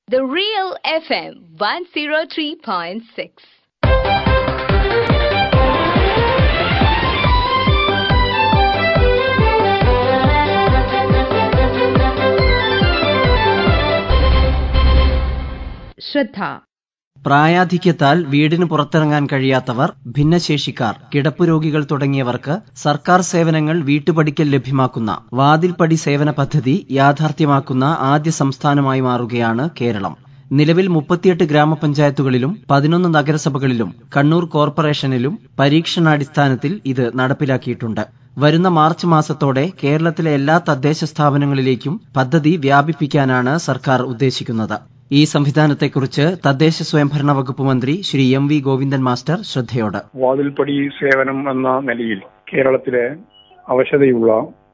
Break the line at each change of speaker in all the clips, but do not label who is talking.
The Real FM 103.6. Sradha.
പ്രായാധിക്യത്താൽ വീടിന് പുറത്തിറങ്ങാൻ കഴിയാത്തവർ, ഭിന്നശേഷിക്കാർ, കിടപ്പുരോഗികൾ തുടങ്ങിയവർക്ക് സർക്കാർ സേവനങ്ങൾ വീട്ടുപടിക്കൽ ലഭ്യമാക്കുന്ന വാതിൽപ്പടി സേവന പദ്ധതി യാഥാർത്ഥ്യമാക്കുന്ന ആദ്യ സംസ്ഥാനമായി മാറുകയാണ് കേരളം. നിലവിൽ 38 ഗ്രാമപഞ്ചായത്തുകളിലും 11 നഗരസഭകളിലും കണ്ണൂർ കോർപ്പറേഷനിലും പരീക്ഷണാടിസ്ഥാനത്തിൽ ഇത് നടപ്പിലാക്കിയിട്ടുണ്ട്. വരുന്ന മാർച്ച് മാസത്തോടെ കേരളത്തിലെ എല്ലാ തദ്ദേശ സ്ഥാപനങ്ങളിലേക്കും പദ്ധതി വ്യാപിപ്പിക്കാനാണ് സർക്കാർ ഉദ്ദേശിക്കുന്നത്. ഈ സംവിധാനത്തെക്കുറിച്ച് തദ്ദേശ സ്വയംഭരണ വകുപ്പ് മന്ത്രി Shri M V Govindan master ശ്രദ്ധയോട്.
വാതിൽപ്പടി സേവനം എന്ന നിലയിൽ കേരളത്തിലെ അവശതയുള്ള,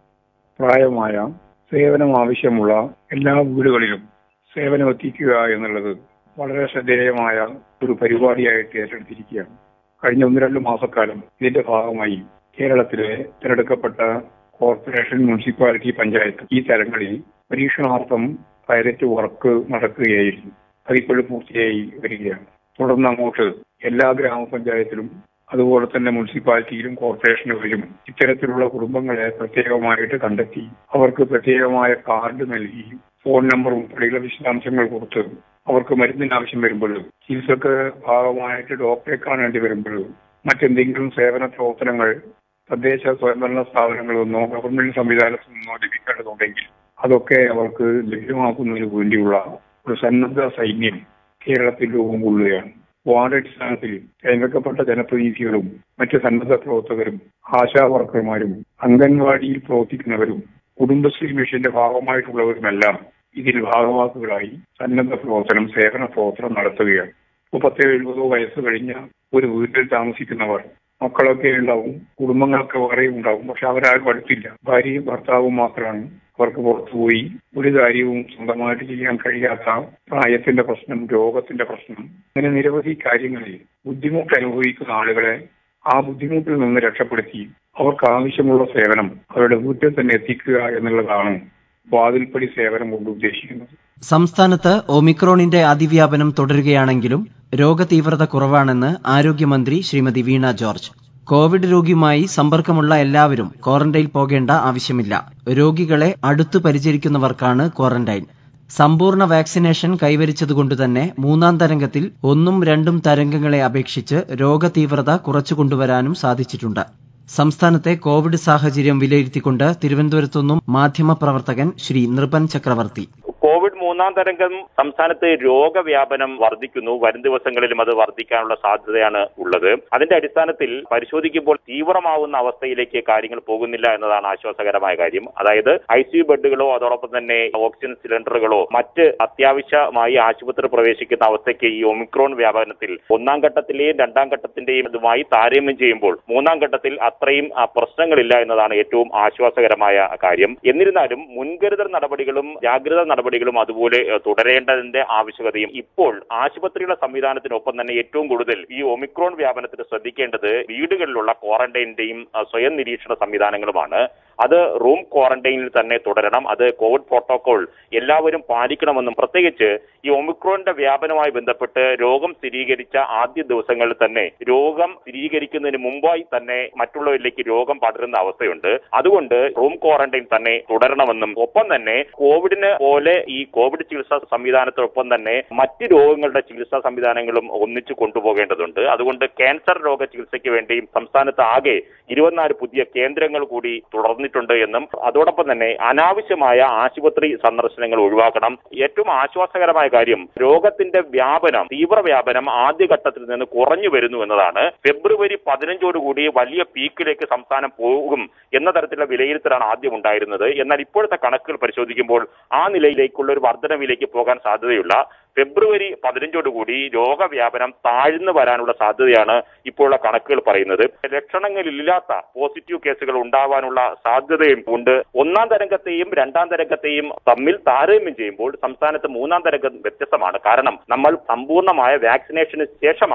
പ്രായമായ, സേവനം ആവശ്യമുള്ള എല്ലാ വീടുകളിലും സേവനം എത്തിക്കുക എന്നുള്ളത് വളരെ ശ്രദ്ധേയമായ ഒരു പരിപാടിയായിട്ട് ഏറ്റെടുത്തിരിക്കുകയാണ്. കഴിഞ്ഞ 1-2 മാസക്കാലം ഇതിന്റെ ഭാഗമായി കേരളത്തിലെ തിരഞ്ഞെടുക്കപ്പെട്ട കോർപ്പറേഷൻ, മുനിസിപ്പാലിറ്റി, പഞ്ചായത്ത് ഈ തലങ്ങളിൽ പരീക്ഷണാർത്ഥം പൈലറ്റ് വർക്ക് നടക്കുകയായിരുന്നു. അതിപ്പോഴും പൂർത്തിയായി വരികയാണ്. തുടർന്ന് അങ്ങോട്ട് എല്ലാ ഗ്രാമപഞ്ചായത്തിലും അതുപോലെ തന്നെ മുനിസിപ്പാലിറ്റിയിലും കോർപ്പറേഷനുകളിലും ഇത്തരത്തിലുള്ള കുടുംബങ്ങളെ പ്രത്യേകമായിട്ട് കണ്ടെത്തി അവർക്ക് പ്രത്യേകമായ കാർഡ് നൽകി ഫോൺ നമ്പർ ഉൾപ്പെടെയുള്ള വിശദാംശങ്ങൾ കൊടുത്ത് അവർക്ക് മരുന്നിന് ആവശ്യം വരുമ്പോഴും ചികിത്സക്ക് ഭാഗമായിട്ട് ഡോക്ടറെ കാണേണ്ടി വരുമ്പോഴും മറ്റെന്തെങ്കിലും സേവന പ്രവർത്തനങ്ങൾ തദ്ദേശ സ്വയംഭരണ സ്ഥാപനങ്ങളിൽ നിന്നോ ഗവൺമെന്റ് സംവിധാനത്തിൽ നിന്നോ ലഭിക്കേണ്ടതുണ്ടെങ്കിൽ അതൊക്കെ അവർക്ക് ലഭ്യമാക്കുന്നതിന് വേണ്ടിയുള്ള ഒരു സന്നദ്ധ സൈന്യം കേരളത്തിൽ രൂപം കൊള്ളുകയാണ്. വാർഡ് അടിസ്ഥാനത്തിൽ തിരഞ്ഞെടുക്കപ്പെട്ട ജനപ്രതിനിധികളും മറ്റ് സന്നദ്ധ പ്രവർത്തകരും, ആശാ വർക്കർമാരും, അംഗൻവാടിയിൽ പ്രവർത്തിക്കുന്നവരും, കുടുംബശ്രീ മിഷന്റെ ഭാഗമായിട്ടുള്ളവരുമെല്ലാം ഇതിൽ ഭാഗവാക്കുകളായി സന്നദ്ധ പ്രവർത്തനം, സേവന പ്രവർത്തനം നടത്തുകയാണ്. 70-70 വയസ്സ് കഴിഞ്ഞ ഒരു വീട്ടിൽ താമസിക്കുന്നവർ, മക്കളൊക്കെ ഉണ്ടാവും, കുടുംബങ്ങളൊക്കെ വേറെ ഉണ്ടാവും. പക്ഷെ അവരാരും അടുത്തില്ല. ഭാര്യയും ഭർത്താവും മാത്രമാണ്. അവർക്ക് പുറത്തുപോയി ഒരു കാര്യവും സ്വന്തമായിട്ട് ചെയ്യാൻ കഴിയാത്ത പ്രായത്തിന്റെ പ്രശ്നം, രോഗത്തിന്റെ പ്രശ്നം, അങ്ങനെ നിരവധി കാര്യങ്ങളിൽ ബുദ്ധിമുട്ട് അനുഭവിക്കുന്ന ആളുകളെ ആ ബുദ്ധിമുട്ടിൽ നിന്ന് രക്ഷപ്പെടുത്തി അവർക്ക് ആവശ്യമുള്ള സേവനം അവരുടെ വീട്ടിൽ തന്നെ എത്തിക്കുക എന്നുള്ളതാണ് വാതിൽപ്പടി സേവനം കൊണ്ട് ഉദ്ദേശിക്കുന്നത്.
സംസ്ഥാനത്ത് ഒമിക്രോണിന്റെ അതിവ്യാപനം തുടരുകയാണെങ്കിലും രോഗതീവ്രത കുറവാണെന്ന് ആരോഗ്യമന്ത്രി ശ്രീമതി വീണ ജോർജ്. കോവിഡ് രോഗിയുമായി സമ്പർക്കമുള്ള എല്ലാവരും ക്വാറന്റൈൻ പോകേണ്ട ആവശ്യമില്ല. രോഗികളെ അടുത്തു പരിചരിക്കുന്നവർക്കാണ് ക്വാറന്റൈൻ. സമ്പൂർണ്ണ വാക്സിനേഷൻ കൈവരിച്ചതുകൊണ്ടുതന്നെ 3ാം തരംഗത്തിൽ 1ഉം 2ഉം തരംഗങ്ങളെ അപേക്ഷിച്ച് രോഗതീവ്രത കുറച്ചുകൊണ്ടുവരാനും സാധിച്ചിട്ടുണ്ട്. സംസ്ഥാനത്തെ കോവിഡ് സാഹചര്യം വിലയിരുത്തിക്കൊണ്ട് തിരുവനന്തപുരത്തുനിന്നും മാധ്യമപ്രവർത്തകൻ ശ്രീ നൃപൻ ചക്രവർത്തി.
കോവിഡ് 3ാം തരംഗം സംസ്ഥാനത്ത് രോഗവ്യാപനം വർദ്ധിക്കുന്നു. വരും ദിവസങ്ങളിലും അത് വർദ്ധിക്കാനുള്ള സാധ്യതയാണ് ഉള്ളത്. അതിന്റെ അടിസ്ഥാനത്തിൽ പരിശോധിക്കുമ്പോൾ തീവ്രമാവുന്ന അവസ്ഥയിലേക്ക് കാര്യങ്ങൾ പോകുന്നില്ല എന്നതാണ് ആശ്വാസകരമായ കാര്യം. അതായത് ICU ബെഡുകളോ അതോടൊപ്പം തന്നെ ഓക്സിജൻ സിലിണ്ടറുകളോ മറ്റ് അത്യാവശ്യമായി ആശുപത്രി പ്രവേശിക്കുന്ന അവസ്ഥയ്ക്ക് ഈ ഒമിക്രോൺ വ്യാപനത്തിൽ 1ാം ഘട്ടത്തിലെയും 2ാം ഘട്ടത്തിന്റെയും ഇതുമായി താരതമ്യം ചെയ്യുമ്പോൾ 3ാം ഘട്ടത്തിൽ അത്രയും പ്രശ്നങ്ങളില്ല എന്നതാണ് ഏറ്റവും ആശ്വാസകരമായ കാര്യം. എന്നിരുന്നാലും മുൻകരുതൽ നടപടികളും ജാഗ്രതാ നടപടികളും അതുപോലെ തുടരേണ്ടതിന്റെ ആവശ്യകതയും ഇപ്പോൾ ആശുപത്രിയുടെ സംവിധാനത്തിനൊപ്പം തന്നെ ഏറ്റവും കൂടുതൽ ഈ ഒമിക്രോൺ വ്യാപനത്തിന് ശ്രദ്ധിക്കേണ്ടത് വീടുകളിലുള്ള ക്വാറന്റൈനിന്റെയും സ്വയം നിരീക്ഷണ സംവിധാനങ്ങളുമാണ്. അത് റൂം ക്വാറന്റൈനിൽ തന്നെ തുടരണം. അത് കോവിഡ് പ്രോട്ടോകോൾ എല്ലാവരും പാലിക്കണമെന്നും പ്രത്യേകിച്ച് ഈ ഒമിക്രോണിന്റെ വ്യാപനവുമായി ബന്ധപ്പെട്ട് രോഗം സ്ഥിരീകരിച്ച ആദ്യ ദിവസങ്ങളിൽ തന്നെ രോഗം സ്ഥിരീകരിക്കുന്നതിന് മുമ്പായി തന്നെ മറ്റുള്ളവരിലേക്ക് രോഗം പടരുന്ന അവസ്ഥയുണ്ട്. അതുകൊണ്ട് റൂം ക്വാറന്റൈൻ തന്നെ തുടരണമെന്നും ഒപ്പം തന്നെ കോവിഡിന് പോലെ ഈ കോവിഡ് ചികിത്സാ സംവിധാനത്തോടൊപ്പം തന്നെ മറ്റ് രോഗങ്ങളുടെ ചികിത്സാ സംവിധാനങ്ങളും ഒന്നിച്ചു കൊണ്ടുപോകേണ്ടതുണ്ട്. അതുകൊണ്ട് ക്യാൻസർ രോഗ ചികിത്സയ്ക്ക് വേണ്ടി സംസ്ഥാനത്ത് ആകെ 24 പുതിയ കേന്ദ്രങ്ങൾ കൂടി തുടർന്നിട്ടുണ്ട് എന്നും അതോടൊപ്പം തന്നെ അനാവശ്യമായ ആശുപത്രി സന്ദർശനങ്ങൾ ഒഴിവാക്കണം. ഏറ്റവും ആശ്വാസകരമായ കാര്യം രോഗത്തിന്റെ വ്യാപനം, തീവ്രവ്യാപനം ആദ്യഘട്ടത്തിൽ നിന്ന് കുറഞ്ഞു വരുന്നു എന്നതാണ്. ഫെബ്രുവരി 15 വലിയ പീക്കിലേക്ക് സംസ്ഥാനം പോകും എന്ന തരത്തിലുള്ള വിലയിരുത്തലാണ് ആദ്യം ഉണ്ടായിരുന്നത്. എന്നാൽ ഇപ്പോഴത്തെ കണക്കുകൾ പരിശോധിക്കുമ്പോൾ ആ നിലയിലേക്കുള്ള ഒരു വർധനവിലേക്ക് പോകാൻ സാധ്യതയുള്ള ഫെബ്രുവരി 15 രോഗവ്യാപനം താഴ്ന്നു വരാനുള്ള സാധ്യതയാണ് ഇപ്പോഴുള്ള കണക്കുകൾ പറയുന്നത്. ലക്ഷണങ്ങളില്ലാത്ത പോസിറ്റീവ് കേസുകൾ ഉണ്ടാവാനുള്ള സാധ്യതയും ഉണ്ട്. 1ാം തരംഗത്തെയും 2ാം തരംഗത്തെയും തമ്മിൽ താരതമ്യം ചെയ്യുമ്പോൾ സംസ്ഥാനത്ത് 3ാം തരംഗം വ്യത്യസ്തമാണ്. കാരണം നമ്മൾ സമ്പൂർണ്ണമായ വാക്സിനേഷന് ശേഷമാണ്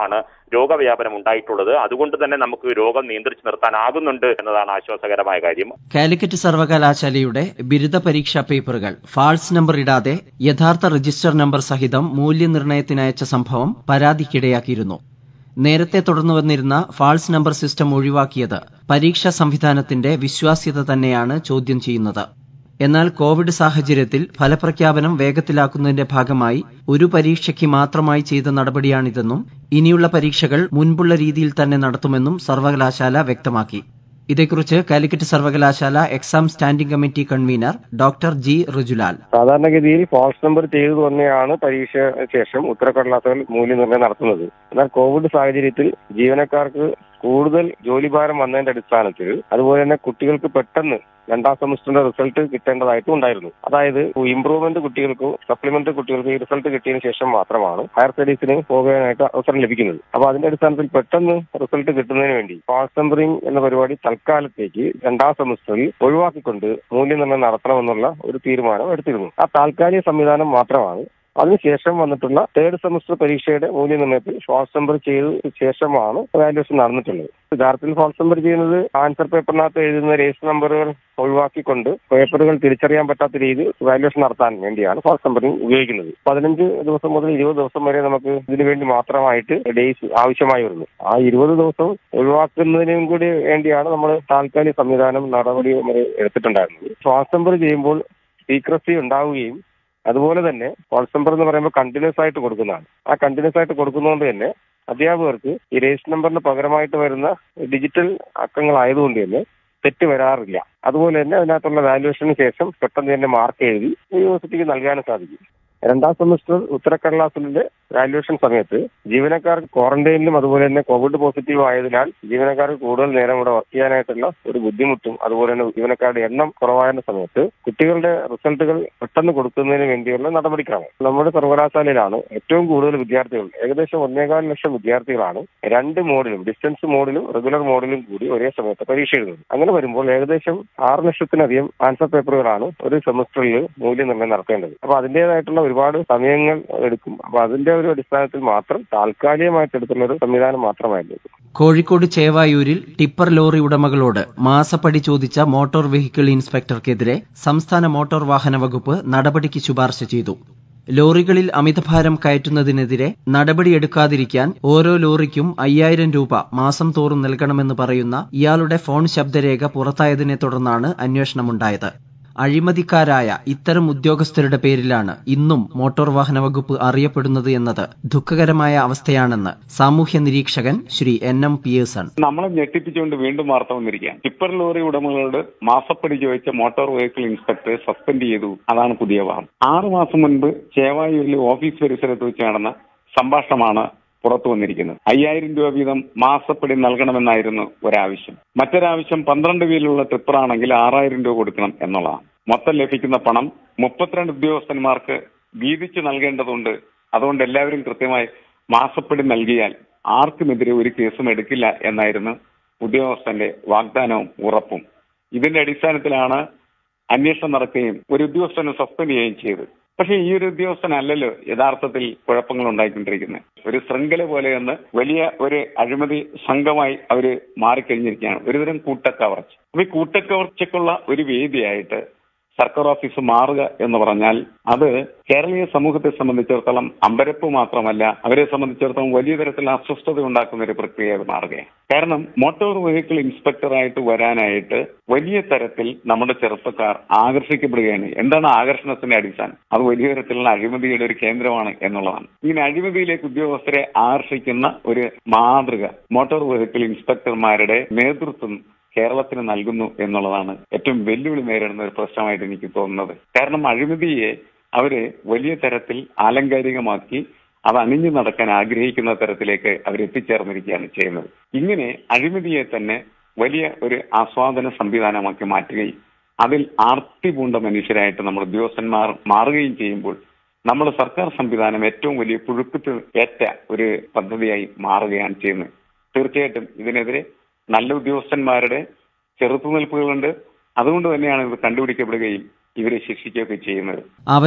രോഗവ്യാപനം ഉണ്ടായിട്ടുള്ളത്. അതുകൊണ്ട് തന്നെ നമുക്ക് രോഗം നിയന്ത്രിച്ചു നിർത്താനാകുന്നുണ്ട് എന്നതാണ് ആശ്വാസകരമായ കാര്യം.
കാലിക്കറ്റ് സർവകലാശാലയുടെ ബിരുദ പരീക്ഷാ പേപ്പറുകൾ ഫാൾസ് നമ്പർ ഇടാതെ യഥാർത്ഥ രജിസ്റ്റർ നമ്പർ സഹിതം മൂല്യനിർണ്ണയത്തിനയച്ച സംഭവം പരാതിക്കിടയാക്കിയിരുന്നു. നേരത്തെ തുടർന്നു വന്നിരുന്ന ഫാൾസ് നമ്പർ സിസ്റ്റം ഒഴിവാക്കിയത് പരീക്ഷാ സംവിധാനത്തിന്റെ വിശ്വാസ്യത തന്നെയാണ് ചോദ്യം ചെയ്യുന്നത്. എന്നാൽ കോവിഡ് സാഹചര്യത്തിൽ ഫലപ്രഖ്യാപനം വേഗത്തിലാക്കുന്നതിന്റെ ഭാഗമായി ഒരു പരീക്ഷയ്ക്ക് മാത്രമായി ചെയ്ത നടപടിയാണിതെന്നും ഇനിയുള്ള പരീക്ഷകൾ മുൻപുള്ള രീതിയിൽ തന്നെ നടത്തുമെന്നും സർവകലാശാല വ്യക്തമാക്കി. ഇതേക്കുറിച്ച് കാലിക്കറ്റ് സർവകലാശാല exam standing committee convener doctor G Rujulal.
സാധാരണഗതിയിൽ ഫാൾസ് നമ്പർ ചെയ്തു തന്നെയാണ് പരീക്ഷ ശേഷം ഉത്തരക്കടലാസുകൾ മൂല്യനിർണ്ണയം നടത്തുന്നത്. എന്നാൽ കോവിഡ് സാഹചര്യത്തിൽ ജീവനക്കാർക്ക് കൂടുതൽ ജോലിഭാരം വന്നതിന്റെ അടിസ്ഥാനത്തിൽ അതുപോലെ തന്നെ കുട്ടികൾക്ക് പെട്ടെന്ന് രണ്ടാം സെമസ്റ്ററിന്റെ റിസൾട്ട് കിട്ടേണ്ടതായിട്ടും ഉണ്ടായിരുന്നു. അതായത് ഇംപ്രൂവ്മെന്റ് കുട്ടികൾക്കും സപ്ലിമെന്ററി കുട്ടികൾക്കും ഈ റിസൾട്ട് കിട്ടിയതിനു ശേഷം മാത്രമാണ് ഹയർ സ്റ്റഡീസിന് പോകാനായിട്ട് അവസരം ലഭിക്കുന്നത്. അപ്പോൾ അതിന്റെ അടിസ്ഥാനത്തിൽ പെട്ടെന്ന് റിസൾട്ട് കിട്ടുന്നതിന് വേണ്ടി ഫാസ്റ്റ് നമ്പറിംഗ് എന്ന പരിപാടി തൽക്കാലത്തേക്ക് രണ്ടാം സെമസ്റ്ററിൽ ഒഴിവാക്കിക്കൊണ്ട് മൂല്യനിർണ്ണയം നടത്തണമെന്നുള്ള ഒരു തീരുമാനം എടുത്തിരുന്നു. ആ താൽക്കാലിക സംവിധാനം മാത്രമാണ്. അതിനുശേഷം വന്നിട്ടുള്ള തേർഡ് സെമസ്റ്റർ പരീക്ഷയുടെ മൂല്യനിർണ്ണയത്തിൽ ഫാൾസ് നമ്പർ ചെയ്ത ശേഷമാണ് വാല്യുവേഷൻ നടന്നിട്ടുള്ളത്. യഥാർത്ഥത്തിൽ ഫാൾസ് നമ്പർ ചെയ്യുന്നത് ആൻസർ പേപ്പറിനകത്ത് എഴുതുന്ന രജിസ്റ്റർ നമ്പറുകൾ ഒഴിവാക്കിക്കൊണ്ട് പേപ്പറുകൾ തിരിച്ചറിയാൻ പറ്റാത്ത രീതിയിൽ വാല്യുവേഷൻ നടത്താൻ വേണ്ടിയാണ് ഫാൾസ് നമ്പറിംഗ് ഉപയോഗിക്കുന്നത്. 15 ദിവസം മുതൽ 20 ദിവസം വരെ നമുക്ക് ഇതിനു വേണ്ടി മാത്രമായിട്ട് ഡേയ്സ് ആവശ്യമായി വരുന്നു. ആ 20 ദിവസം ഒഴിവാക്കുന്നതിനും കൂടി വേണ്ടിയാണ് നമ്മൾ താൽക്കാലിക സംവിധാനം നടപടി എടുത്തിട്ടുണ്ടായിരുന്നത്. ഫാൾസ് നമ്പർ ചെയ്യുമ്പോൾ സീക്രസി ഉണ്ടാവുകയും അതുപോലെ തന്നെ ഫാൾസ് നമ്പർ എന്ന് പറയുമ്പോൾ കണ്ടിന്യൂസ് ആയിട്ട് കൊടുക്കുന്നതാണ്. ആ കണ്ടിന്യൂസ് ആയിട്ട് കൊടുക്കുന്നതുകൊണ്ട് തന്നെ അധ്യാപകർക്ക് ഈ രജിസ്റ്റർ നമ്പറിന് പകരമായിട്ട് വരുന്ന ഡിജിറ്റൽ അക്കങ്ങളായതുകൊണ്ട് തന്നെ തെറ്റ് വരാറില്ല. അതുപോലെ തന്നെ അതിനകത്തുള്ള വാല്യുവേഷന് ശേഷം പെട്ടെന്ന് തന്നെ മാർക്ക് എഴുതി യൂണിവേഴ്സിറ്റിക്ക് നൽകാനും സാധിക്കും. രണ്ടാം സെമസ്റ്റർ ഉത്തരക്കടലാസിലെ വാല്യുവേഷൻ സമയത്ത് ജീവനക്കാർക്ക് ക്വാറന്റൈനിലും അതുപോലെ തന്നെ കോവിഡ് പോസിറ്റീവ് ആയതിനാൽ ജീവനക്കാർക്ക് കൂടുതൽ നേരം ഇവിടെ വർക്ക് ചെയ്യാനായിട്ടുള്ള ഒരു ബുദ്ധിമുട്ടും അതുപോലെ തന്നെ ജീവനക്കാരുടെ എണ്ണം കുറവായ സമയത്ത് കുട്ടികളുടെ റിസൾട്ടുകൾ പെട്ടെന്ന് കൊടുക്കുന്നതിന് വേണ്ടിയുള്ള നടപടിക്രമം നമ്മുടെ സർവകലാശാലയിലാണ് ഏറ്റവും കൂടുതൽ വിദ്യാർത്ഥികൾ, ഏകദേശം 1.25 ലക്ഷം വിദ്യാർത്ഥികളാണ് 2 മോഡിലും ഡിസ്റ്റൻസ് മോഡിലും റെഗുലർ മോഡിലും കൂടി ഒരേ സമയത്ത് പരീക്ഷ എഴുതുന്നത്. അങ്ങനെ വരുമ്പോൾ ഏകദേശം 6 ലക്ഷത്തിലധികം ആൻസർ പേപ്പറുകളാണ് ഒരു സെമസ്റ്ററിൽ മൂല്യനിർണ്ണയം നടത്തേണ്ടത്. അപ്പോൾ അതിൻ്റെതായിട്ടുള്ള ഒരുപാട് സമയങ്ങൾ എടുക്കും. അപ്പൊ അതിന്റെ ഒരു അടിസ്ഥാനത്തിൽ മാത്രം താൽക്കാലികമായിട്ട് എടുത്തുള്ള ഒരു സംവിധാനം മാത്രമായിരുന്നു.
കോഴിക്കോട് ചേവായൂരിൽ ടിപ്പർ ലോറി ഉടമകളോട് മാസപ്പടി ചോദിച്ച മോട്ടോർ വെഹിക്കിൾ ഇൻസ്പെക്ടർക്കെതിരെ സംസ്ഥാന മോട്ടോർ വാഹന വകുപ്പ് നടപടിക്ക് ശുപാർശ ചെയ്തു. ലോറികളിൽ അമിതഭാരം കയറ്റുന്നതിനെതിരെ നടപടിയെടുക്കാതിരിക്കാൻ ഓരോ ലോറിക്കും 5000 രൂപ മാസം തോറും നൽകണമെന്ന് പറയുന്ന ഇയാളുടെ ഫോൺ ശബ്ദരേഖ പുറത്തായതിനെ തുടർന്നാണ് അന്വേഷണമുണ്ടായത്. അഴിമതിക്കാരായ ഇത്തരം ഉദ്യോഗസ്ഥരുടെ പേരിലാണ് ഇന്നും മോട്ടോർ വാഹന വകുപ്പ് അറിയപ്പെടുന്നത് എന്നത് ദുഃഖകരമായ അവസ്ഥയാണെന്ന് സാമൂഹ്യ നിരീക്ഷകൻ ശ്രീ NM പിയേഴ്സൺ.
നമ്മളെ ഞെട്ടിപ്പിച്ചുകൊണ്ട് വീണ്ടും വാർത്ത വന്നിരിക്കുകയാണ്. ടിപ്പർ ലോറി ഉടമകളോട് മാസപ്പടി ചോദിച്ച മോട്ടോർ വെഹിക്കിൾ ഇൻസ്പെക്ടറെ സസ്പെൻഡ് ചെയ്തു. അതാണ് പുതിയ വാർത്ത. 6 മാസം മുൻപ് ചേവായൂരിലെ ഓഫീസ് പരിസരത്ത് വെച്ച് നടന്ന സംഭാഷണമാണ് പുറത്തു വന്നിരിക്കുന്നത്. 5000 രൂപ വീതം മാസപ്പടി നൽകണമെന്നായിരുന്നു ഒരാവശ്യം. മറ്റൊരാവശ്യം 12 വീലുള്ള ടിപ്പറാണെങ്കിൽ 6000 രൂപ കൊടുക്കണം എന്നുള്ളതാണ്. മൊത്തം ലഭിക്കുന്ന പണം 32 ഉദ്യോഗസ്ഥന്മാർക്ക് വീതിച്ചു നൽകേണ്ടതുണ്ട്. അതുകൊണ്ട് എല്ലാവരും കൃത്യമായി മാസപ്പടി നൽകിയാൽ ആർക്കുമെതിരെ ഒരു കേസും എടുക്കില്ല എന്നായിരുന്നു ഉദ്യോഗസ്ഥന്റെ വാഗ്ദാനവും ഉറപ്പും. ഇതിന്റെ അടിസ്ഥാനത്തിലാണ് അന്വേഷണം നടക്കുകയും ഒരു ഉദ്യോഗസ്ഥനെ സസ്പെൻഡ് ചെയ്യുകയും ചെയ്തത്. പക്ഷേ ഈ ഒരു ഉദ്യോഗസ്ഥനല്ലല്ലോ യഥാർത്ഥത്തിൽ കുഴപ്പങ്ങൾ ഉണ്ടായിക്കൊണ്ടിരിക്കുന്നത്. ഒരു ശൃംഖല പോലെയെന്ന് വലിയ ഒരു അഴിമതി സംഘമായി അവര് മാറിക്കഴിഞ്ഞിരിക്കുകയാണ്. ഒരുതരം കൂട്ടക്കവർച്ച. അപ്പൊ ഈ കൂട്ടക്കവർച്ചയ്ക്കുള്ള ഒരു വേദിയായിട്ട് സർക്കാർ ഓഫീസ് മാറുക എന്ന് പറഞ്ഞാൽ അത് കേരളീയ സമൂഹത്തെ സംബന്ധിച്ചിടത്തോളം അമ്പരപ്പ് മാത്രമല്ല, അവരെ സംബന്ധിച്ചിടത്തോളം വലിയ തരത്തിലുള്ള അസ്വസ്ഥത ഉണ്ടാക്കുന്ന ഒരു പ്രക്രിയ മാറുകയാണ്. കാരണം മോട്ടോർ വെഹിക്കിൾ ഇൻസ്പെക്ടറായിട്ട് വരാനായിട്ട് വലിയ തരത്തിൽ നമ്മുടെ ചെറുപ്പക്കാർ ആകർഷിക്കപ്പെടുകയാണ്. എന്താണ് ആകർഷണത്തിന്റെ അടിസ്ഥാനം? അത് വലിയ തരത്തിലുള്ള അഴിമതിയുടെ ഒരു കേന്ദ്രമാണ് എന്നുള്ളതാണ്. ഇങ്ങനെ അഴിമതിയിലേക്ക് ഉദ്യോഗസ്ഥരെ ആകർഷിക്കുന്ന ഒരു മാതൃക മോട്ടോർ വെഹിക്കിൾ ഇൻസ്പെക്ടർമാരുടെ നേതൃത്വം കേരളത്തിന് നൽകുന്നു എന്നുള്ളതാണ് ഏറ്റവും വെല്ലുവിളി നേരിടുന്ന ഒരു പ്രശ്നമായിട്ട് എനിക്ക് തോന്നുന്നത്. കാരണം അഴിമതിയെ അവര് വലിയ തരത്തിൽ ആലങ്കാരികമാക്കി അത് അണിഞ്ഞു നടക്കാൻ ആഗ്രഹിക്കുന്ന തരത്തിലേക്ക് അവരെത്തിച്ചേർന്നിരിക്കുകയാണ് ചെയ്യുന്നത്. ഇങ്ങനെ അഴിമതിയെ തന്നെ വലിയ ഒരു ആസ്വാദന സംവിധാനമാക്കി മാറ്റുകയും അതിൽ ആർത്തി പൂണ്ട മനുഷ്യരായിട്ട് നമ്മൾ ഉദ്യോഗസ്ഥന്മാർ മാറുകയും ചെയ്യുമ്പോൾ നമ്മുടെ സർക്കാർ സംവിധാനം ഏറ്റവും വലിയ പുഴുക്കുത്ത് ഏറ്റ ഒരു പദ്ധതിയായി മാറുകയാണ് ചെയ്യുന്നത്. തീർച്ചയായിട്ടും ഇതിനെതിരെ നല്ല ഉദ്യോഗസ്ഥന്മാരുടെ ചെറുത്തുനിൽപ്പുകളുണ്ട്. അതുകൊണ്ട് തന്നെയാണ് ഇത് കണ്ടുപിടിക്കപ്പെടുകയും ഇവരെ ശിക്ഷിക്കുകയൊക്കെ ചെയ്യുന്നത്.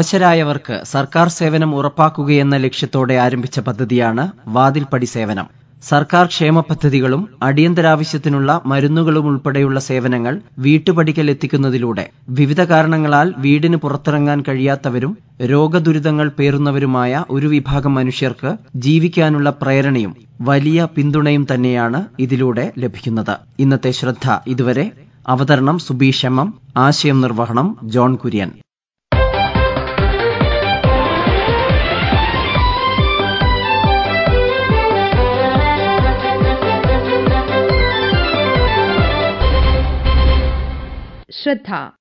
അവശരായവർക്ക് സർക്കാർ സേവനം ഉറപ്പാക്കുകയെന്ന ലക്ഷ്യത്തോടെ ആരംഭിച്ച പദ്ധതിയാണ് വാതിൽപ്പടി സേവനം. സർക്കാർ ക്ഷേമ പദ്ധതികളും അടിയന്തരാവശ്യത്തിനുള്ള മരുന്നുകളും ഉൾപ്പെടെയുള്ള സേവനങ്ങൾ വീട്ടുപടിക്കൽ എത്തിക്കുന്നതിലൂടെ വിവിധ കാരണങ്ങളാൽ വീടിന് പുറത്തിറങ്ങാൻ കഴിയാത്തവരും രോഗദുരിതങ്ങൾ പേറുന്നവരുമായ ഒരു വിഭാഗം മനുഷ്യർക്ക് ജീവിക്കാനുള്ള പ്രേരണയും വലിയ പിന്തുണയും തന്നെയാണ് ഇതിലൂടെ ലഭിക്കുന്നത്. ഇന്നത്തെ ശ്രദ്ധ ഇതുവരെ. അവതരണം സുബീഷ് എം. ആശയം നിർവഹണം ജോൺ കുര്യൻ.
Sradha.